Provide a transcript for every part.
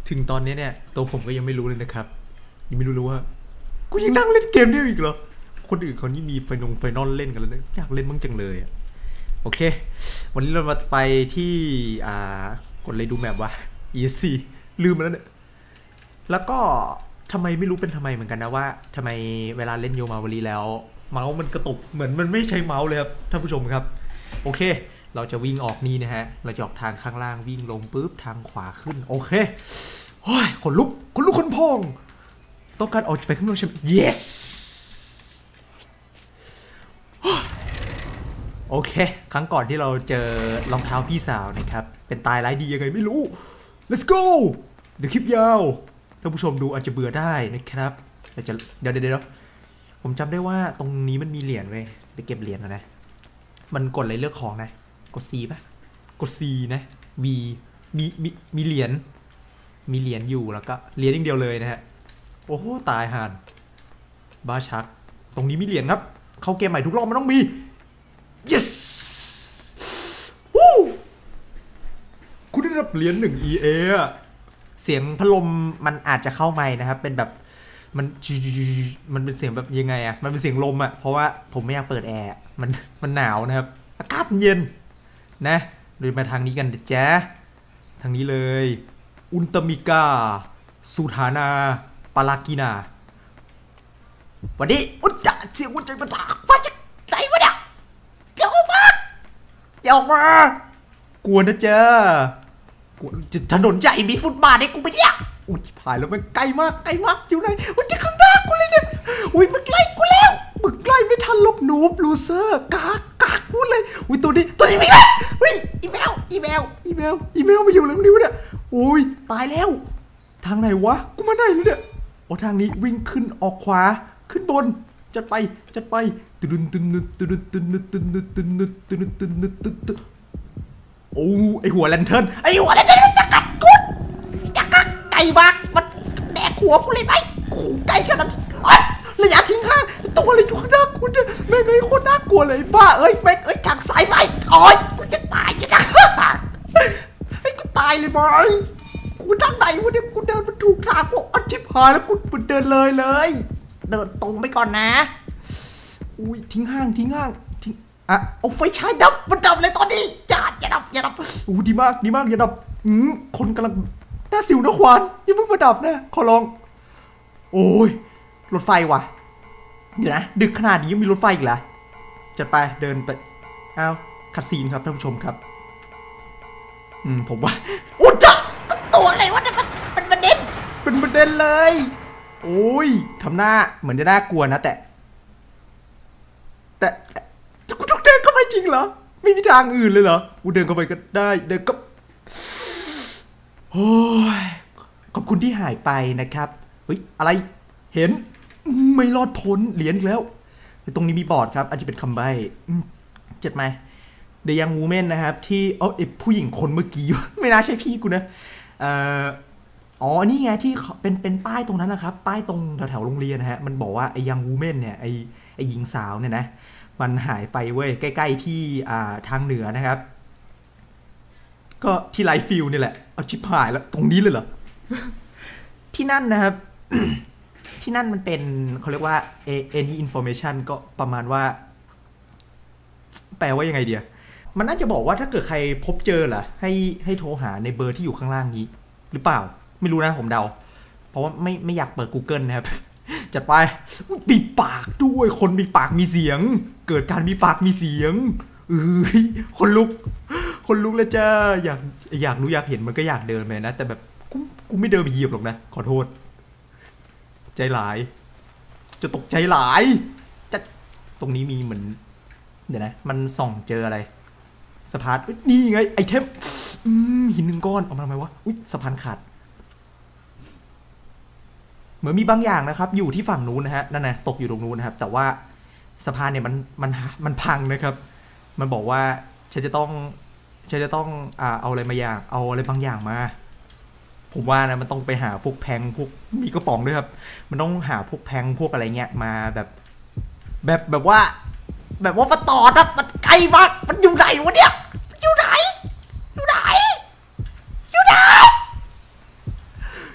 ถึงตอนนี้เนี่ยตัวผมก็ยังไม่รู้เลยนะครับยังไม่รู้เลยว่ากูยังนั่งเล่นเกมได้อีกเหรอคนอื่นเขานี่มีไฟนอลเล่นกันแล้วเนี่ยอยากเล่นบ้างจังเลยโอเควันนี้เรามาไปที่กดเลยดูแมปวะ ESC ลืมมาแล้วเนี่ยแล้วก็ทำไมไม่รู้เป็นทำไมเหมือนกันนะว่าทำไมเวลาเล่นโยมาวลีแล้วเมาส์มันกระตุกเหมือนมันไม่ใช้เมาส์เลยครับท่านผู้ชมครับโอเคเราจะวิ่งออกนี่นะฮะเราจะออกทางข้างล่างวิ่งลงปุ๊บทางขวาขึ้นโอเคโอ้ยขนลุกขนพองต้องการออกไปข้างนอกใช่ไหม yes โอเคครั้งก่อนที่เราเจอรองเท้าพี่สาวนะครับเป็นตายร้ายดียังไงไม่รู้ let's go เดี๋ยวคลิปยาวท่านผู้ชมดูอาจจะเบื่อได้นะครับเดี๋ยวผมจำได้ว่าตรงนี้มันมีเหรียญเว้ยไปเก็บเหรียญนะมันกดอะไรเลือกของนะกด C ป่ะกด C นะ V มีเหรียญอยู่แล้วก็เหรียญอย่างเดียวเลยนะฮะโอ้โหตายห่านบ้าชักตรงนี้มีเหรียญครับเข้าเกมใหม่ทุกรอบมันต้องมี yes วู้คุณได้รับเหรียญ1 EA เสียงพัดลมมันอาจจะเข้าไมค์นะครับเป็นแบบมันเป็นเสียงแบบยังไงอะมันเป็นเสียงลมอะเพราะว่าผมไม่อยากเปิดแอร์มันหนาวนะครับอากาศเย็นนะเดินมาทางนี้กันเจ๊ทางนี้เลยอุนตมิกาสุธานาปาลากินาวันนี้อุจจะเสียงอุจจะมาถากว่าจะไหนวะเนี่ยเดี๋ยวออกมากลัวนะเจ๊ถนนใหญ่มีฟุตบาทให้กูไปเนี่ยอุ้ยผ่านแล้วมันไกลมากอยู่ไหนอุ้ยที่ข้างหน้ากูเลยเนี่ยอุ้ยมันไล่กูแล้วมึงไล่ไม่ทันลบหนูลูเซอร์กากกูเลยอุ้ยตัวนี้ไม่ได้อุ้ยอีเมลมาอยู่แล้วนิ้วเนี่ยอุ้ยตายแล้วทางไหนวะกูมาไหนเลยเนี่ยโอ้ทางนี้วิ่งขึ้นออกขวาขึ้นบนจัดไปโอ้ไอหัวแลนเทิร์นมันสกัดกูอยากไก่มากมันแดกหัวกูเลยไหมกูไก่ขนาดระยะทิ้งข้างตัวอะไรอยู่ข้างหน้ากูเนี่ยแม่งไอ้คนน่ากลัวเลยบ้าแม่งทางสายไฟโอ๊ยกูจะตายจะไอ้กูตายเลยบอยกูทางไหนวะเนี่ยกูเดินมาถูกทางกูอัดชิบหายแล้วกูเดินเลยเดินตรงไปก่อนนะอุ้ยทิ้งห้างเอาไฟฉายดับมันดับเลยตอนนี้อย่าดับอู้ดีมากอย่าดับคนกำลังหน้าสิวหน้าขวานอย่าเพิ่งมาดับนะขอร้องโอ้ยรถไฟว่ะเดี๋ยวนะดึกขนาดนี้ยังมีรถไฟอีกเหรอจัดไปเดินไปอ้าวคัดซีนครับท่านผู้ชมครับผมว่าอุ๊ยจ้ะตัวอะไรวะเนี่ยเป็นประเด็นเลยโอ้ยทำหน้าเหมือนจะน่ากลัวนะแต่กูต้องเดินเข้าไปจริงเหรอไม่มีทางอื่นเลยเหรอกูเดินเข้าไปก็ได้เดินก็โอ้ยขอบคุณที่หายไปนะครับเฮ้ยอะไรเห็นไม่รอดพ้นเหรียญแล้วตรงนี้มีบอร์ดครับอาจจะเป็นคำใบ้เจ็ดไหมเดยังวูแมนนะครับที่ไอผู้หญิงคนเมื่อกี้ไม่น่าใช่พี่กูนะนี่ไงที่เป็นป้ายตรงนั้นนะครับป้ายตรงแถวโรงเรียนนะฮะมันบอกว่าไอยังวูแมนเนี่ยไอหญิงสาวเนี่ยนะมันหายไปเว้ยใกล้ๆที่ทางเหนือนะครับก็ที่ไลฟ์ฟิลนี่แหละเอาชิบหายแล้วตรงนี้เลยเหรอ ที่นั่นนะครับ ที่นั่นมันเป็นเขาเรียกว่า any information ก็ประมาณว่าแปลว่ายังไงเดียมันน่าจะบอกว่าถ้าเกิดใครพบเจอเหรอให้โทรหาในเบอร์ที่อยู่ข้างล่างนี้หรือเปล่าไม่รู้นะผมเดาเพราะว่าไม่อยากเปิด Google นะครับจัดไปมีปากด้วยคนมีปากมีเสียงเกิดการมีปากมีเสียงคนลุกแล้วจ้าอยากรู้อยากเห็นมันก็อยากเดินไปนะแต่แบบกูไม่เดินไปเหยียบหรอกนะขอโทษใจหลายจะตกใจหลายจะตรงนี้มีเหมือนเดี๋ยวนะมันส่องเจออะไรสะพานนี่ไงไอเทมหิน1 ก้อนเอามาทำไมวะอุ๊ยสะพานขาดเหมือนมีบางอย่างนะครับอยู่ที่ฝั่งนู้นนะฮะนั่นนะตกอยู่ตรงนู้นนะครับแต่ว่าสะพานเนี่ยมันพังนะครับมันบอกว่าฉันจะต้องเอาอะไรบางอย่างมาผมว่านะมันต้องไปหาพวกแพงพวกมีกระป๋องด้วยครับมันต้องหาพวกแพงพวกอะไรเงี้ยมาแบบว่ามาต่อนะมันไกลมากมันอยู่ไหนวะเนี่ยอยู่ไหน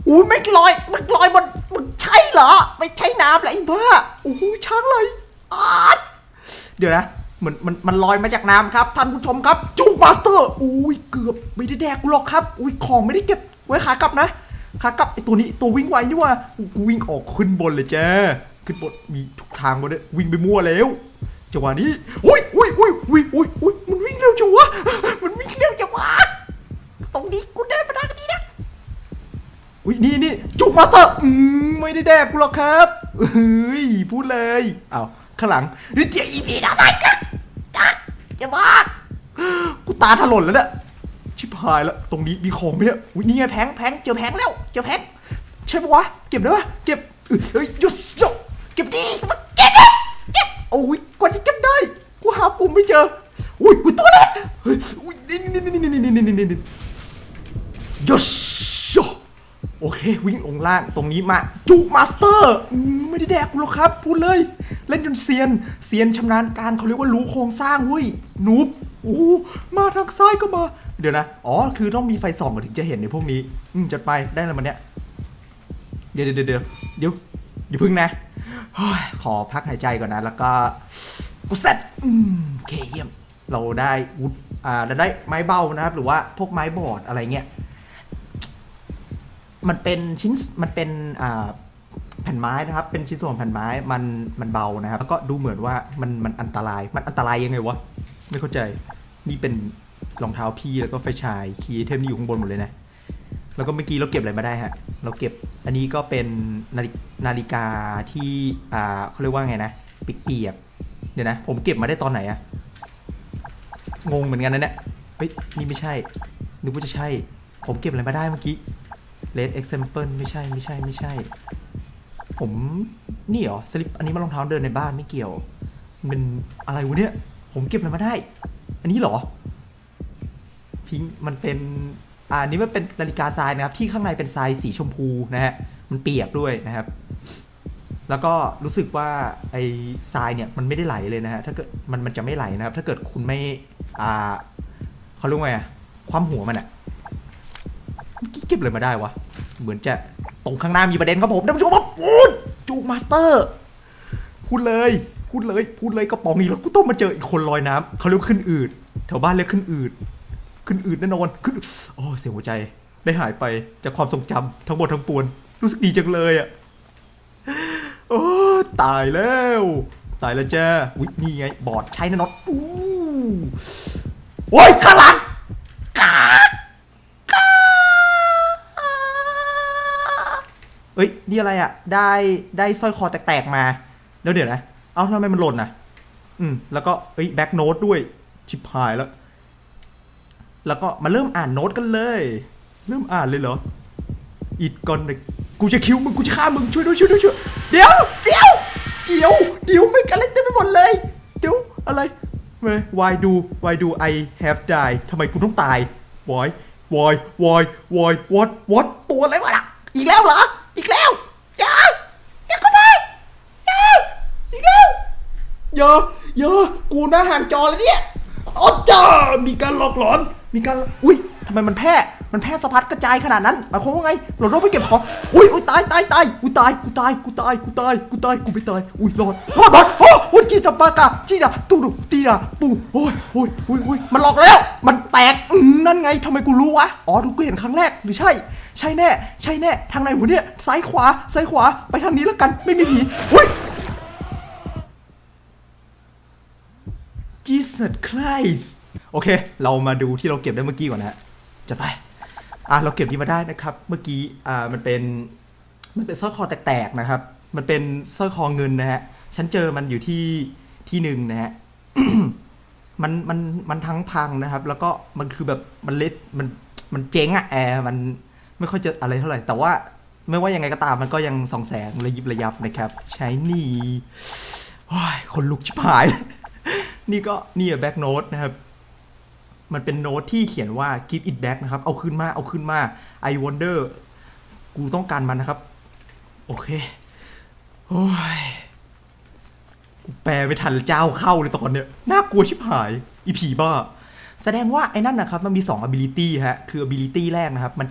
อุ้ยไม่ลอยมันลอยมันใช่เหรอไม่ใช่น้ำแหละไอ้บ้าโอ้โหช้างเลยเดี๋ยวนะมันลอยมาจากน้ำครับท่านผู้ชมครับจูมาสเตอร์อุ้ยเกือบไม่ได้แดกกูหรอกครับอุ้ยของไม่ได้เก็บไว้ขากลับนะขากลับไอ้ตัวนี้ตัววิ่งไวนี่ว่ากูวิ่งออกขึ้นบนเลยจ้าขึ้นบนมีทุกทางหมดเลยวิ่งไปมั่วแล้วจังหวะนี้อุ้ยมันวิ่งเร็วจังวะมันวิ่งเร็วจังวะตรงนี้กูได้มาได้กันดีนะอุ้ยนี่จูมาสเตอร์ไม่ได้แดกกูหรอกครับเฮ้ยพูดเลยอ้าวข้างหลังนี่เจียอีพีนะไปกันอย่าบ้ากูตาถลนแล้วเนี่ยชิบหายแล้วตรงนี้มีของไหมเนี่ยอุ้ยนี่ไงแพงเจอแพงแล้วเจอแพงใช่ปะวะเก็บได้ปะเก็บเฮ้ยยุสเก็บดีมันเก็บโอ้ยกว่าจะเก็บได้กูหาปุ่มไม่เจออุ้ยตัวนั้นเฮ้ยอุ้ยนี่ยุสโอเควิ่งลงล่างตรงนี้มาจูมาสเตอร์ไม่ได้แดกกูหรอกครับพูดเลยเล่นจนเซียนชำนาญการเขาเรียกว่ารู้โครงสร้างเว้ยนูบโอ้มาทางซ้ายก็มาเดี๋ยวนะอ๋อคือต้องมีไฟส่องถึงจะเห็นในพวกนี้จัดไปได้แล้วมันเนี้ยเดี๋ยวอย่าพึ่งนะขอพักหายใจก่อนนะแล้วก็กูเสร็จโอเคเยี่ยมเราได้วุฒเราได้ไม้เบ้านะครับหรือว่าพวกไม้บอร์ดอะไรเงี้ยมันเป็นแผ่นไม้นะครับเป็นชิ้นส่วนแผ่นไม้มันเบานะครับแล้วก็ดูเหมือนว่ามันอันตรายยังไงวะไม่เข้าใจนี่เป็นรองเท้าพี่แล้วก็ไฟฉายคีย์เทมนี่อยู่ข้างบนหมดเลยนะแล้วก็เมื่อกี้เราเก็บอะไรมาได้ฮะเราเก็บอันนี้ก็เป็นนาฬิกาที่เขาเรียกว่าไงนะเปียกเดี๋ยวนะผมเก็บมาได้ตอนไหนอะงงเหมือนกันนะเนี่ยเฮ้ยนี่ไม่ใช่นึกว่าจะใช่ผมเก็บอะไรมาได้เมื่อกี้Red example ไม่ใช่ผมนี่เหรอสลิปอันนี้มันรองเท้าเดินในบ้านไม่เกี่ยวมันอะไรวะเนี่ยผมเก็บอะไรมาได้อันนี้เหรอพิงมันเป็นอันนี้มันเป็นนาฬิกาทรายนะครับที่ข้างในเป็นทรายสีชมพูนะฮะมันเปียกด้วยนะครับแล้วก็รู้สึกว่าไอ้ทรายเนี่ยมันไม่ได้ไหลเลยนะฮะถ้าเกิดมันจะไม่ไหลนะครับถ้าเกิดคุณไม่เขาเรียกว่าไงความหัวมันอะเก็บเลยมาได้วะเหมือนจะตรงข้างหน้ามีประเด็นครับผมท่านผู้ชมครับจูมาสเตอร์พูดเลยกระป๋องนี้แล้วกูต้องมาเจออีกคนลอยน้ำเขาเรียกขึ้นอืดแถวบ้านเรียกขึ้นอืดแน่นอนขึ้นโอ้เสียงหัวใจได้หายไปจากความทรงจำทั้งหมดทั้งปวงรู้สึกดีจังเลยอ่ะโอ้ตายแล้วจ้าอุ้ยนี่ไงบอร์ดใช้นะน็อตโอ้ยข้างหลังเอ้ยนี่อะไรอ่ะได้สร้อยคอแตกๆมาแล้วเดี๋ยวนะเอ้าทำไมมันหล่นอ่ะแล้วก็แบ็คโน้ตด้วยชิบหายแล้วก็มาเริ่มอ่านโน้ตกันเลยเริ่มอ่านเลยเหรออีดก่อนเลยกูจะคิวมึงกูจะฆ่ามึงช่วยด้วยเดี๋ยวไม่กันอะไรเต็มไปหมดเลยเดี๋ยวอะไรwhy do I have die ทำไมกูต้องตาย why what ตัวอะไรวะล่ะอีกแล้วเหรออีกแล้วอย่าเข้าไปอีกแล้วอย่ากูหน้าห่างจอแล้วเนี่ยโอ้จ้ามีการหลอกหลอนมีการอุ้ยทำไมมันแพร่สะพัดกระจายขนาดนั้นหมายความว่าไงเราต้องไปเก็บของอุ้ยตายกูไม่ตายอุ้ยจีตาปากาจีดาตูดุตีดาปูโอ้ยมันหลอกแล้วมันแตกนั่นไงทำไมกูรู้วะอ๋อกูเห็นครั้งแรกหรือใช่แน่ทางไหนวะเนี่ยซ้ายขวาไปทางนี้แล้วกันไม่มีผีอุ้ยJesus Christ โอเคเรามาดูที่เราเก็บได้เมื่อกี้ก่อนนะจะไปเราเก็บนี้มาได้นะครับเมื่อกี้มันเป็นสร้อยคอแตกๆนะครับมันเป็นสร้อยคอเงินนะฮะฉันเจอมันอยู่ที่หนึ่งนะฮะ มันทั้งพังนะครับแล้วก็มันคือแบบมันเล็ดมันเจ๊งอะแอร์มันไม่ค่อยจะอะไรเท่าไหร่แต่ว่าไม่ว่ายังไงก็ตามมันก็ยังส่องแสงระยิบระยับนะครับใช้นี่คนลุกชิบหาย นี่แบ็กโน้ตนะครับมันเป็นโน้ตที่เขียนว่า give it back นะครับเอาขึ้นมา I wonder กูต้องการมันนะครับโอเคโอ้ยกูแปลไม่ทันเจ้าเข้าเลยตอนเนี้ยน่ากลัวชิบหายอีผีบ้าแสดงว่าไอ้นั่นนะครับมันมี2 ability ฮะคือ ability แรกนะครับมันจะ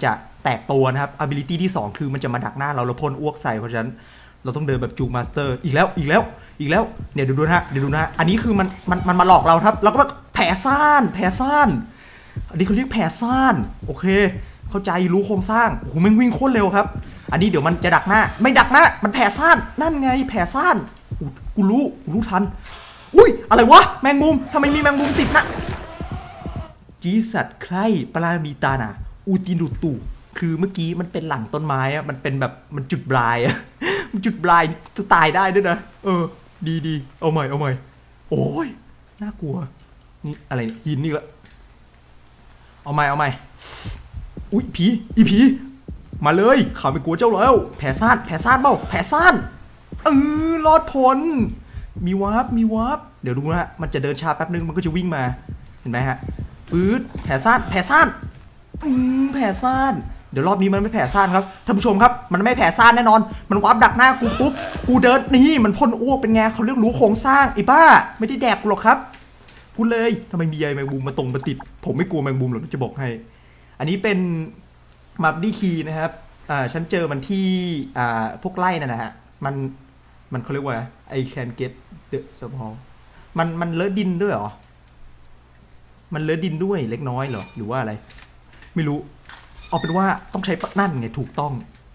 แตกตัวนะครับ ability ที่2คือมันจะมาดักหน้าเราแล้วพ่นอ้วกใส่เพราะฉะนั้นเราต้องเดินแบบจูมาสเตอร์อีกแล้วเนี่ยดูนะฮะอันนี้คือมันมาหลอกเราครับแล้วก็แผลซ่านอันนี้เขาเรียกแผลซ่านโอเคเข้าใจรู้โครงสร้างโอ้โหมันวิ่งโคตรเร็วครับอันนี้เดี๋ยวมันจะดักหน้าไม่ดักหน้ามันแผลซ่านนั่นไงแผลซ่านกูรู้ทันอุ้ยอะไรวะแมงมุมทำไมมีแมงมุมติดนะจีสัตใครปรามีตานะอูตินุตุคือเมื่อกี้มันเป็นหลังต้นไม้อะมันเป็นแบบมันจุดปลายอะมันจุดปลายตายได้ด้วยนะดีเอาใหม่โอ้ยน่ากลัวนี่อะไรหินนี่ละเอาใหม่อุ้ยผีมาเลยข้าไม่กลัวเจ้าแล้วแผลซ่านเปล่าแผลซ่านรอดพ้นมีวาร์ปเดี๋ยวดูนะมันจะเดินช้าแป๊บนึงมันก็จะวิ่งมาเห็นไหมฮะปื๊ดแผลซ่านแผลซ่านเดี๋ยวรอบนี้มันไม่แผลซ่านครับท่านผู้ชมครับมันไม่แผลซ่านแน่นอนมันวาร์ปดักหน้ากูปุ๊บกูเดินนี่มันพ่นอ้วกเป็นไงเขาเรียกรู้โครงสร้างไอ้บ้าไม่ได้แดกหรอกครับพูดเลยทำไมมีใยแมงมุมมาติดผมไม่กลัวแมงมุมหรอกจะบอกให้อันนี้เป็นมัฟดี้คีนะครับฉันเจอมันที่พวกไร่นั่นนะฮะมันเขาเรียกว่า I can get the small มันเลอะดินด้วยเหรอมันเลอะดินด้วยเล็กน้อยเหรอหรือว่าอะไรไม่รู้เอาเป็นว่าต้องใช้นั่นไงถูกต้อง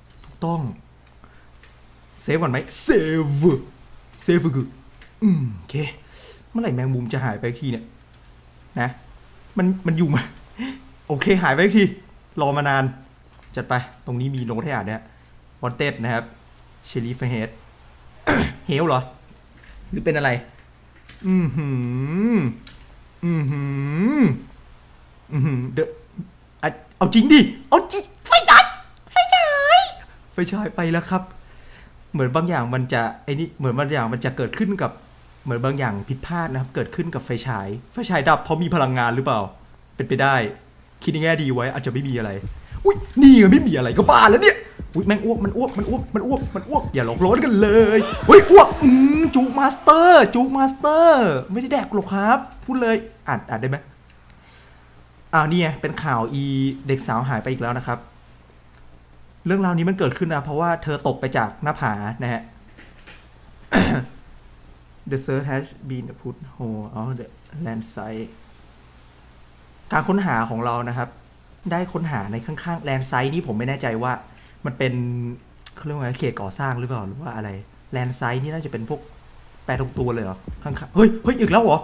เซฟก่อนไหมเซฟคือโอเคเมื่อไหร่แมงมุมจะหายไปทีเนี่ยนะมันอยู่มาโอเคหายไปทีรอมานานจัดไปตรงนี้มีโน้ตให้อ่านเนี่ยวอนเต็ดนะครับเชลีฟเฮดเฮลเหรอหรือเป็นอะไรเดอะเอาจริงดิเอาจริงไฟฉายไปแล้วครับเหมือนบางอย่างมันจะเหมือนบางอย่างมันจะเกิดขึ้นกับเหมือนบางอย่างผิดพลาดนะครับเกิดขึ้นกับไฟฉายดับเพราะมีพลังงานหรือเปล่าเป็นไปได้คิดในแง่ดีไว้อาจจะไม่มีอะไรอุ้ยนี่ไงไม่มีอะไรก็บ้าแล้วเนี่ยอุ้ยแม่งอ้วกมันอ้วกอย่าหลอกล้อนกันเลยอุ้ยอ้วกจูมาสเตอร์ไม่ได้แดกหรอกครับพูดเลยอ่านได้ไหมนี่ไงเป็นข่าวเด็กสาวหายไปอีกแล้วนะครับเรื่องราวนี้มันเกิดขึ้นนะเพราะว่าเธอตกไปจากหน้าผานะฮะ The search has been put hold on the landslide การค้นหาของเรานะครับได้ค้นหาในข้างๆแลนด์ไซด์นี่ผมไม่แน่ใจว่ามันเป็นเขาเรียกว่าเขตก่อสร้างหรือเปล่าหรือว่าอะไรแลนด์ไซด์นี่น่าจะเป็นพวกแปลตรงตัวเลยเหรอข้างๆเฮ้ยอีกแล้วเหรอ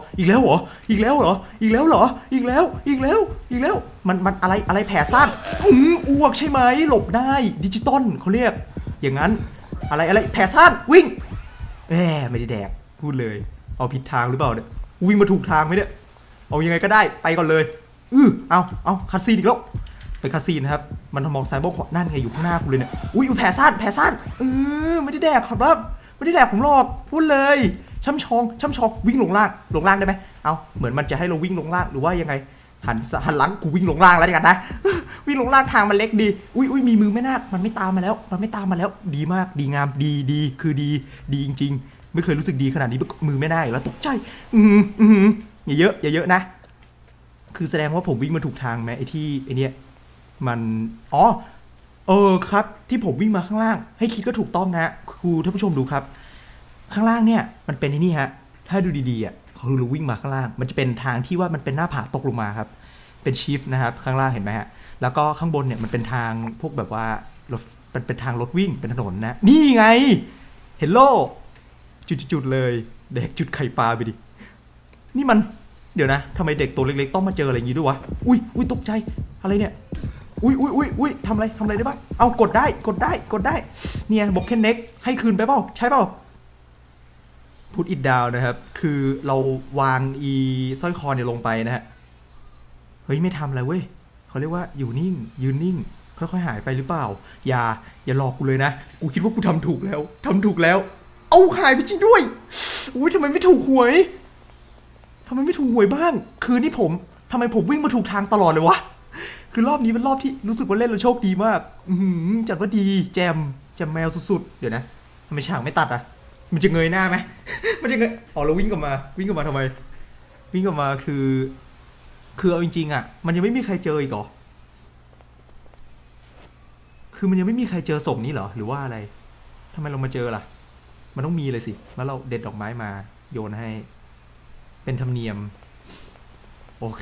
มันอะไรแผลซ่านอ้วกใช่ไหมหลบได้ดิจิตอลเขาเรียกอย่างนั้นอะไรแผลซ่านวิ่งไม่ได้แดกพูดเลยเอาผิดทางหรือเปล่าเนี่ยวิ่งมาถูกทางไหมเนี่ยเอายังไงก็ได้ไปก่อนเลยเอาคาซีนอีกแล้วเป็นคาซีนนะครับมันมองซ้ายมองขวานั่นไงอยู่ข้างหน้ากูเลยเนี่ยอุ้ยแผลซ่านไม่ได้แดกครับไม่ได้แดกผมหรอกพูดเลยช่ำชองวิ่งลงล่างได้ไหมเอาเหมือนมันจะให้เราวิ่งลงล่างหรือว่ายังไงหันหลังกูวิ่งลงล่างแล้วกันนะวิ่งลงล่างทางมันเล็กดีอุ้ยมีมือไม่นาคมันไม่ตามมาแล้วดีมากดีงามดีคือดีจริงๆไม่เคยรู้สึกดีขนาดนี้มือไม่ได้แล้วตกใจอย่าเยอะนะคือแสดงว่าผมวิ่งมาถูกทางไหมไอ้เนี่ยมันครับที่ผมวิ่งมาข้างล่างให้คิดก็ถูกต้องนะครูท่านผู้ชมดูครับข้างล่างเนี่ยมันเป็นไอ้นี่ฮะถ้าดูดีๆคือเราวิ่งมาข้างล่างมันจะเป็นทางที่ว่ามันเป็นหน้าผาตกลงมาครับเป็นชิฟนะครับข้างล่างเห็นไหมฮะแล้วก็ข้างบนเนี่ยมันเป็นทางพวกแบบว่ารถเป็นทางรถวิ่งเป็นถนนนะนี่ไงเฮลโลจุดเลยแดกจุดไข่ปลาไปดินี่มันเดี๋ยวนะทำไมเด็กตัวเล็กๆต้องมาเจออะไรอย่างนี้ด้วยวะอุ้ยตกใจอะไรเนี่ยอุ้ยทำอะไรได้บ้างเอากดได้เนี่ยบอกแค่เน็กให้คืนไปเปล่าใช่เปล่าพุทอิดดาวนะครับคือเราวางสร้อยคอเนี่ยลงไปนะฮะเฮ้ยไม่ทำอะไรเว้ยเขาเรียกว่าอยู่นิ่งยืนนิ่งค่อยๆหายไปหรือเปล่าอย่าหลอกกูเลยนะกูคิดว่ากูทำถูกแล้วเอาหายไปจริงด้วยอุ้ยทำไมไม่ถูกหวยบ้างคือนี่ทำไมผมวิ่งมาถูกทางตลอดเลยวะคือรอบนี้เป็นรอบที่รู้สึกว่าเล่นแล้วโชคดีมากจัดว่าดีแจมแมวสุดๆเดี๋ยวนะทำไมฉากไม่ตัดอ่ะมันจะเงยหน้าไหมมันจะเงยเราวิ่งกลับมาทำไมวิ่งกลับมาคือเอาจริงๆอ่ะมันยังไม่มีใครเจออีกหรอคือมันยังไม่มีใครเจอศพนี้เหรอหรือว่าอะไรทำไมเรามาเจอล่ะมันต้องมีเลยสิแล้วเราเด็ดดอกไม้มาโยนให้เป็นธรรมเนียมโอเค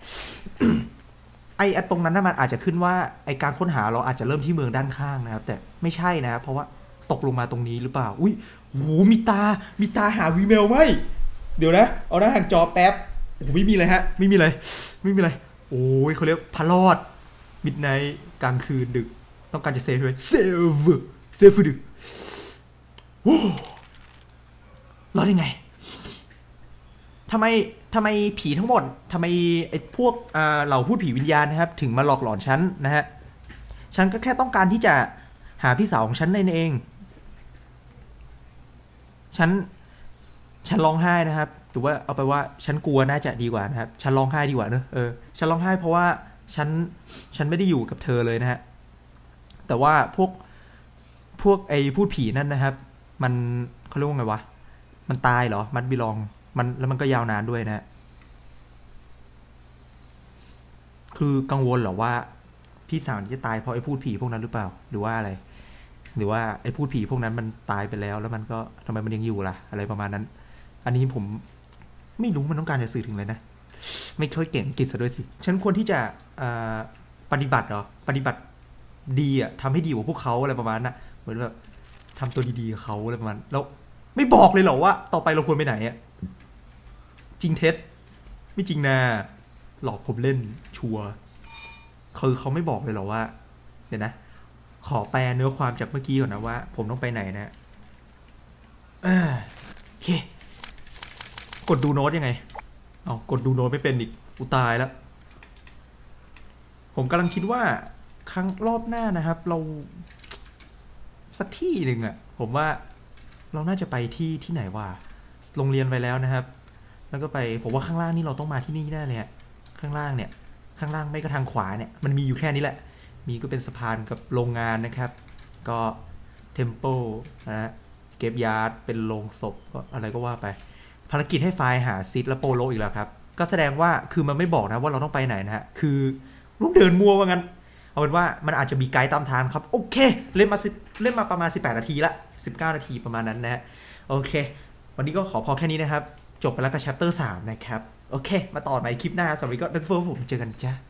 ไอ้ตรงนั้นน่ะมันอาจจะขึ้นว่าไอ้การค้นหาเราอาจจะเริ่มที่เมืองด้านข้างนะครับแต่ไม่ใช่นะครับเพราะว่าตกลงมาตรงนี้หรือเปล่าอุ้ยโหมีตาหาวีเมลไหมเดี๋ยวนะเอาหน้าห่างจอแป๊บโอ้โหไม่มีเลยฮะไม่มีเลยโอ้ยเขาเรียกพารอดมิดไนท์กลางคืนดึกต้องการจะเซฟไหมเซฟดึกโอ้รอดยังไงทำไมผีทั้งหมดทำไมไอ้พวกเหล่าพูดผีวิญญาณนะครับถึงมาหลอกหลอนฉันนะฮะฉันก็แค่ต้องการที่จะหาพี่สาวของฉันเองฉันร้องไห้นะครับหรือว่าเอาไปว่าฉันกลัวน่าจะดีกว่านะครับฉันร้องไห้ดีกว่าเนอะฉันร้องไห้เพราะว่าฉันไม่ได้อยู่กับเธอเลยนะฮะแต่ว่าพวกไอ้พูดผีนั่นนะครับมันเขาเรียกว่าไงวะมันตายเหรอมันบิลองมันแล้วมันก็ยาวนานด้วยนะคือกังวลเหรอว่าพี่สาวจะตายเพราะไอ้พูดผีพวกนั้นหรือเปล่าหรือว่าอะไรหรือว่าไอ้พูดผีพวกนั้นมันตายไปแล้วมันก็ทำไมมันยังอยู่ล่ะอะไรประมาณนั้นอันนี้ผมไม่รู้มันต้องการจะสื่อถึงเลยนะไม่ค่อยเก่งกิจซะด้วยสิฉันควรที่จะปฏิบัติเหรอปฏิบัติดีอ่ะทำให้ดีกว่าพวกเขาอะไรประมาณน่ะเหมือนแบบทำตัวดีๆกับเขาอะไรประมาณแล้วไม่บอกเลยเหรอว่าต่อไปเราควรไปไหนอ่ะจริงเท็จไม่จริงนะหลอกผมเล่นชัวร์คือเขาไม่บอกเลยเหรอว่าเดี๋ยวนะขอแปลเนื้อความจากเมื่อกี้ก่อนนะว่าผมต้องไปไหนนะโอเคกดดูโน้ตยังไงเอากดดูโน้ตไม่เป็นอีกอุตายแล้วผมกำลังคิดว่าครั้งรอบหน้านะครับเราสักที่หนึ่งอะผมว่าเราน่าจะไปที่ไหนวะโรงเรียนไปแล้วนะครับแล้วก็ไปผมว่าข้างล่างนี่เราต้องมาที่นี่แน่เลยข้างล่างเนี่ยข้างล่างไม่ก็ทางขวาเนี่ยมันมีอยู่แค่นี้แหละมีก็เป็นสะพานกับโรงงานนะครับก็เทมเพิลนะเก็บยาร์ดเป็นโรงศพก็อะไรก็ว่าไปภารกิจให้ไฟล์หาซิดและโปโลอีกแล้วครับก็แสดงว่าคือมันไม่บอกนะว่าเราต้องไปไหนนะฮะคือลูกเดินมัวว่างั้นเอาเป็นว่ามันอาจจะมีไกด์ตามทางครับโอเคเล่นมาประมาณ18นาทีละ19นาทีประมาณนั้นนะฮะโอเควันนี้ก็ขอพอแค่นี้นะครับจบไปแล้วกับ chapter 3นะครับโอเคมาต่อในคลิปหน้าสวัสดีก็นักเฟิร์มผมเจอกันจ้า